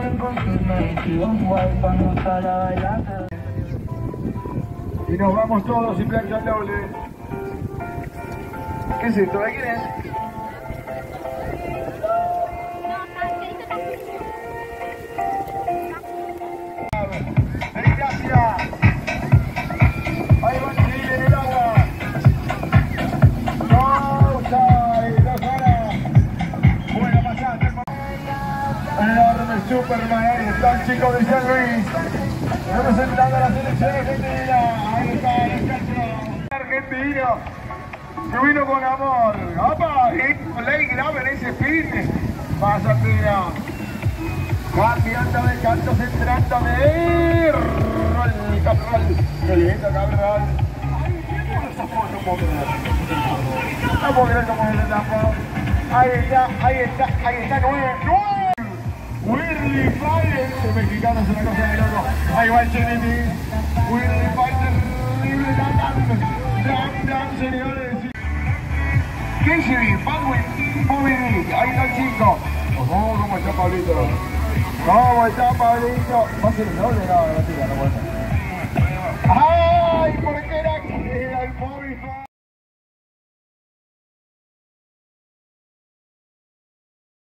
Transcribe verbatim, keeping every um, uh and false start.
Y nos vamos todos y plancha doble. ¿Qué es esto? ¿De quién es? Ahí va Chile en el agua. Pausa y dos horas. Buena pasada. Enorme Superman. Ahí está el chico de San Luis. Representando a la selección argentina. Ahí está el cacho argentino. Que vino con amor. ¡Opa! Ley grave en ese fin. Pásate ya. Cambiando de canto, centrando de rol, Cabral. Qué lindo, Cabral. Esa foto no puedo creer. No puedo creer cómo se tapó. Ahí está, ahí está, ahí está, nueve, nueve. Willy Fire. El mexicano es una cosa de loco. Ahí va el Trinity. Willy Fire, terrible, dan, dan, dan, señores. K G B, Baldwin, Bobby, ahí está el chico. Oh, cómo está Pablito. ¿Cómo está Pablito? Va a ser el doble, no, no tira, no puede ser. ¡Ay! ¿Por qué era, era el Bobby?